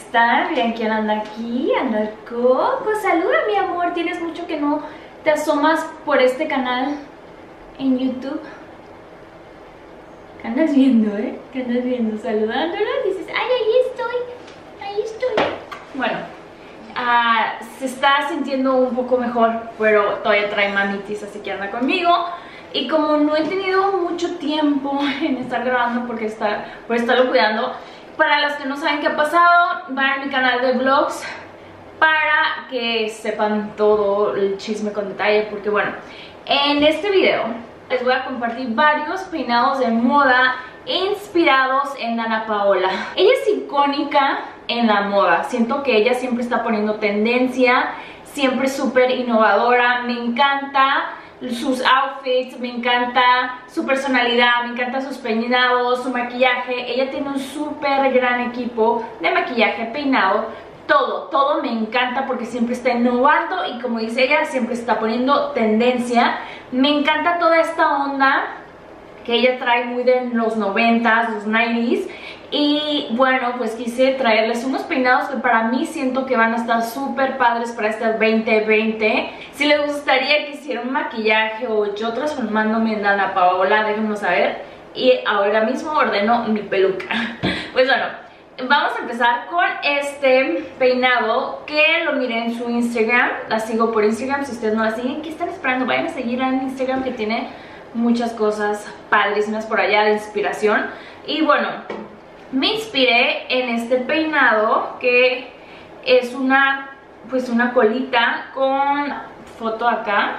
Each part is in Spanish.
están? Vean quién anda aquí, anda el Coco. Saluda, mi amor, tienes mucho que no te asomas por este canal en YouTube. ¿Qué andas viendo, ¿Qué andas viendo? Saludándola, dices, ay, ahí estoy. Bueno, se está sintiendo un poco mejor, pero todavía trae mamitis, así que anda conmigo. Y como no he tenido mucho tiempo en estar grabando por estarlo cuidando, para los que no saben qué ha pasado, van a mi canal de vlogs para que sepan todo el chisme con detalle. Porque bueno, en este video les voy a compartir varios peinados de moda inspirados en Danna Paola. Ella es icónica en la moda. Siento que ella siempre está poniendo tendencia, siempre súper innovadora. Me encanta sus outfits, me encanta su personalidad, me encanta sus peinados, su maquillaje. Ella tiene un súper gran equipo de maquillaje, peinado, todo me encanta porque siempre está innovando y, como dice ella, siempre está poniendo tendencia. Me encanta toda esta onda que ella trae muy de los 90s, los 90s. Y bueno, pues quise traerles unos peinados que para mí siento que van a estar súper padres para este 2020. Si les gustaría que hiciera un maquillaje o yo transformándome en Danna Paola, déjenme saber. Y ahora mismo ordeno mi peluca. Pues bueno, vamos a empezar con este peinado que lo miré en su Instagram. La sigo por Instagram. Si ustedes no la siguen, ¿qué están esperando? Vayan a seguir en Instagram, que tiene muchas cosas padrísimas por allá de inspiración. Y bueno, me inspiré en este peinado que es una colita con foto acá,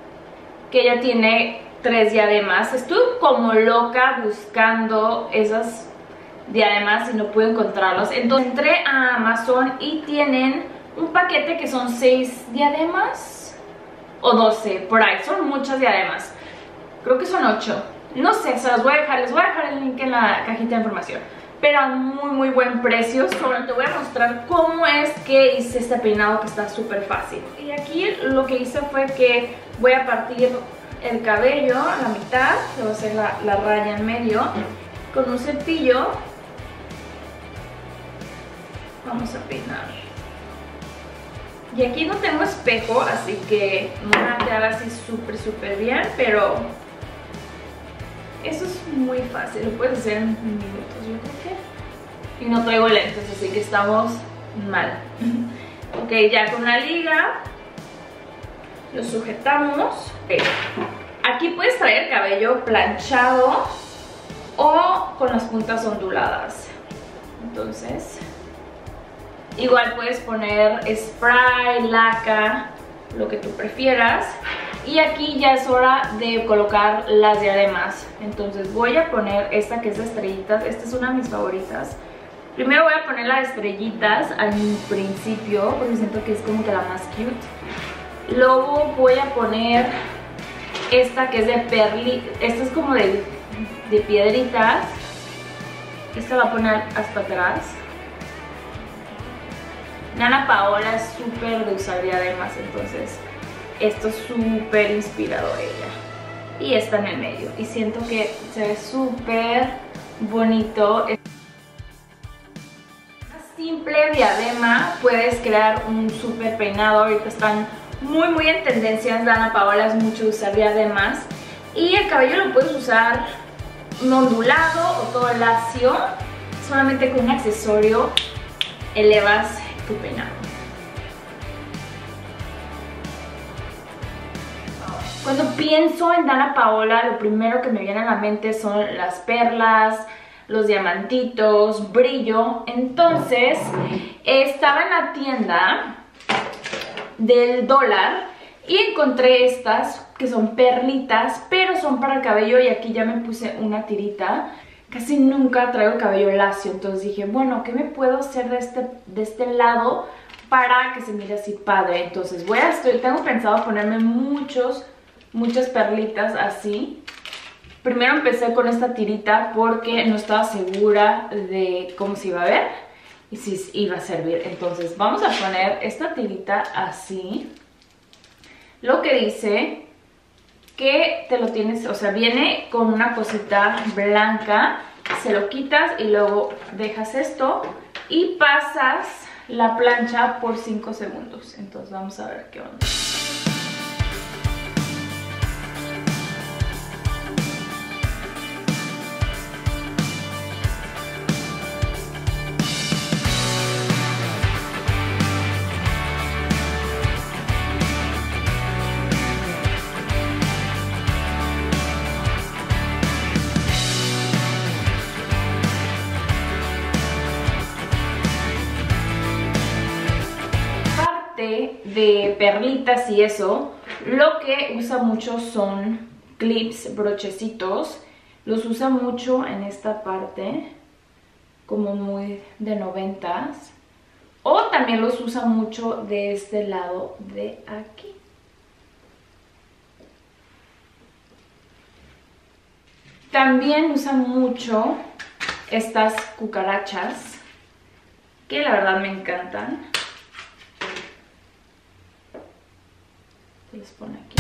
que ella tiene 3 diademas. Estuve como loca buscando esas diademas y no pude encontrarlos. Entonces entré a Amazon y tienen un paquete que son 6 diademas o 12, por ahí. Son muchas diademas. Creo que son 8. No sé, se las voy a dejar. Les voy a dejar el link en la cajita de información. Pero a muy buen precio. Solo te voy a mostrar cómo es que hice este peinado, que está súper fácil. Y aquí lo que hice fue que voy a partir el cabello a la mitad. Le voy a hacer la raya en medio. Con un cepillo vamos a peinar. Y aquí no tengo espejo, así que no me va a quedar así súper bien, pero eso es muy fácil, lo puedes hacer en minutos, yo creo que. Y no traigo lentes, así que estamos mal. Ok, ya con la liga lo sujetamos. Okay. Aquí puedes traer el cabello planchado o con las puntas onduladas. Entonces, igual puedes poner spray, laca, lo que tú prefieras. Y aquí ya es hora de colocar las diademas. Entonces voy a poner esta que es de estrellitas. Esta es una de mis favoritas. Primero voy a poner las estrellitas al principio, porque siento que es como que la más cute. Luego voy a poner esta que es de perlitas. Esta es como de piedritas. Esta va a poner hasta atrás. Danna Paola es súper de usar diademas, entonces esto es súper inspirador ella. Y esta en el medio. Y siento que se ve súper bonito. Una simple diadema puedes crear un súper peinado. Ahorita están muy en tendencia en Danna Paola, es mucho usar diademas. Y el cabello lo puedes usar no ondulado o todo lacio. Solamente con un accesorio elevas tu peinado. Cuando pienso en Danna Paola, lo primero que me viene a la mente son las perlas, los diamantitos, brillo. Entonces, estaba en la tienda del dólar y encontré estas que son perlitas, pero son para el cabello, y aquí ya me puse una tirita. Casi nunca traigo cabello lacio, entonces dije, bueno, ¿qué me puedo hacer de este lado para que se mire así padre? Entonces tengo pensado ponerme muchas perlitas así. Primero empecé con esta tirita porque no estaba segura de cómo se iba a ver y si iba a servir. Entonces vamos a poner esta tirita así. Lo que dice que te lo tienes, o sea, viene con una cosita blanca, se lo quitas y luego dejas esto y pasas la plancha por 5 segundos. Entonces vamos a ver qué onda. De perlitas y eso, lo que usa mucho son clips, brochecitos. Los usa mucho en esta parte, como muy de 90s. O también los usa mucho de este lado de aquí. También usa mucho estas cucarachas, que la verdad me encantan. Se les pone aquí.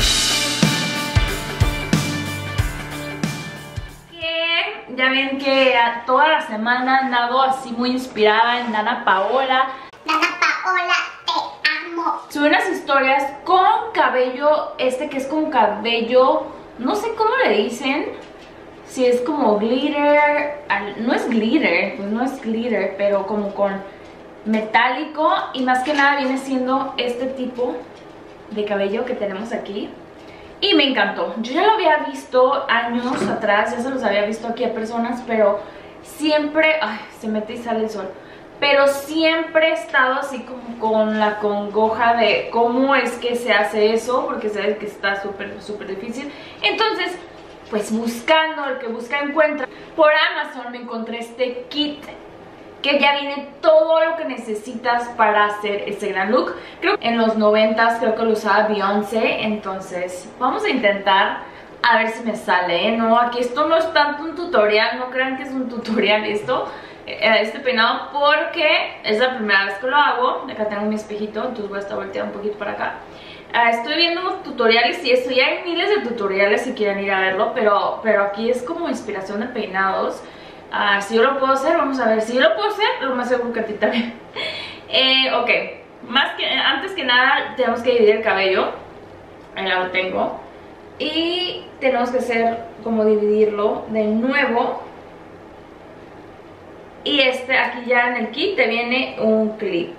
Que ya ven que toda la semana he andado así muy inspirada en Danna Paola. Danna Paola, te amo. Subí unas historias con cabello, que es como cabello, no sé cómo le dicen, si es como glitter, no es glitter, pues no es glitter, pero como con metálico, y más que nada viene siendo este tipo de cabello que tenemos aquí. Y me encantó. Yo ya lo había visto años atrás, ya se los había visto aquí a personas, pero siempre, ay, se mete y sale el sol, pero siempre he estado así como con la congoja de cómo es que se hace eso, porque sabes que está súper difícil. Entonces, pues buscando, el que busca encuentra. Por Amazon me encontré este kit que ya viene todo lo que necesitas para hacer ese gran look. Creo que en los 90s creo que lo usaba Beyoncé, entonces vamos a intentar a ver si me sale, ¿eh? No, aquí esto no es tanto un tutorial, no crean que es un tutorial esto, este peinado, porque es la primera vez que lo hago. Acá tengo mi espejito, entonces voy a estar volteando un poquito para acá. Estoy viendo tutoriales y esto, ya hay miles de tutoriales si quieren ir a verlo, pero aquí es como inspiración de peinados. Si yo lo puedo hacer, vamos a ver. Si yo lo puedo hacer, lo más seguro que a ti también. Ok, antes que nada tenemos que dividir el cabello. Ahí lo tengo. Y tenemos que hacer como dividirlo de nuevo. Y aquí ya en el kit te viene un clip.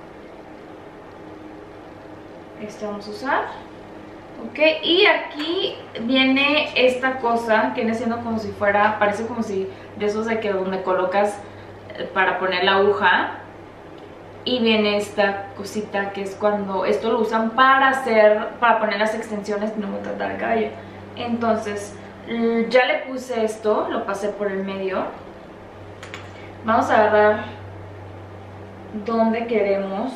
Este vamos a usar. Ok, y aquí viene esta cosa que viene siendo como si fuera, parece como si de esos de que donde colocas para poner la aguja. Y viene esta cosita que es cuando esto lo usan para poner las extensiones y no maltratar el cabello. Entonces ya le puse esto, lo pasé por el medio. Vamos a agarrar donde queremos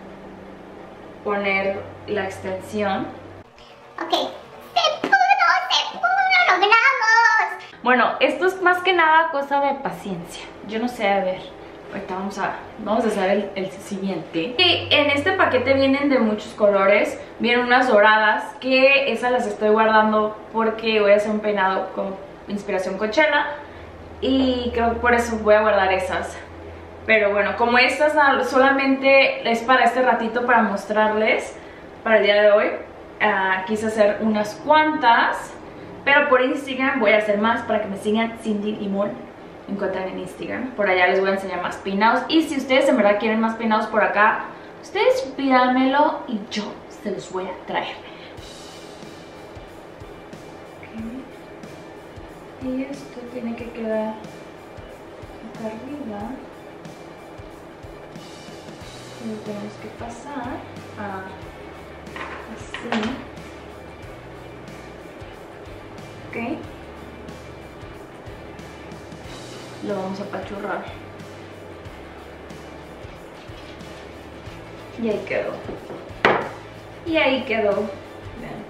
poner la extensión. Ok, se pudo, lo logramos. Bueno, esto es más que nada cosa de paciencia. Yo no sé, a ver, ahorita vamos a hacer el siguiente. Y en este paquete vienen de muchos colores. Vienen unas doradas, que esas las estoy guardando porque voy a hacer un peinado con inspiración Coachella. Y creo que por eso voy a guardar esas. Pero bueno, como estas solamente es para este ratito, para mostrarles para el día de hoy. Quise hacer unas cuantas, pero por Instagram voy a hacer más para que me sigan. Cindy Limón, me encuentran en Instagram. Por allá les voy a enseñar más peinados. Y si ustedes en verdad quieren más peinados por acá, ustedes pídanmelo y yo se los voy a traer. Okay. Y esto tiene que quedar acá arriba. Lo tenemos que pasar así. Ok. Lo vamos a apachurrar. Y ahí quedó. Y ahí quedó. Vean.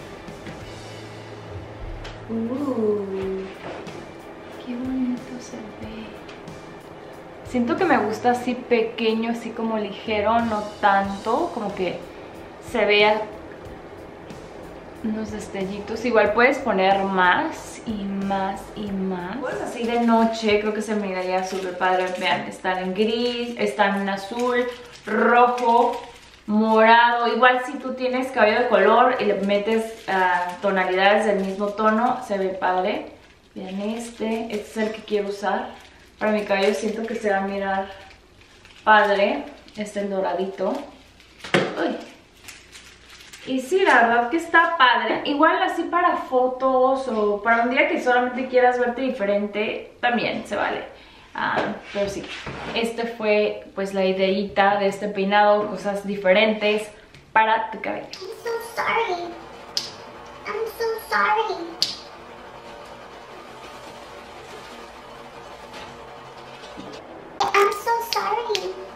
Qué bonito se ve. Siento que me gusta así pequeño, así como ligero, no tanto, como que se vea unos destellitos. Igual puedes poner más y más y más. Pues así de noche creo que se miraría súper padre. Vean, están en gris, están en azul, rojo, morado. Igual si tú tienes cabello de color y le metes tonalidades del mismo tono, se ve padre. Vean, este es el que quiero usar para mi cabello. Siento que se va a mirar padre. Este es el doradito. Uy. Y sí, la verdad que está padre. Igual así para fotos o para un día que solamente quieras verte diferente, también se vale. Pero sí, este fue pues la ideita de este peinado, cosas diferentes para tu cabello. I'm so sorry. I'm so sorry. I'm so sorry.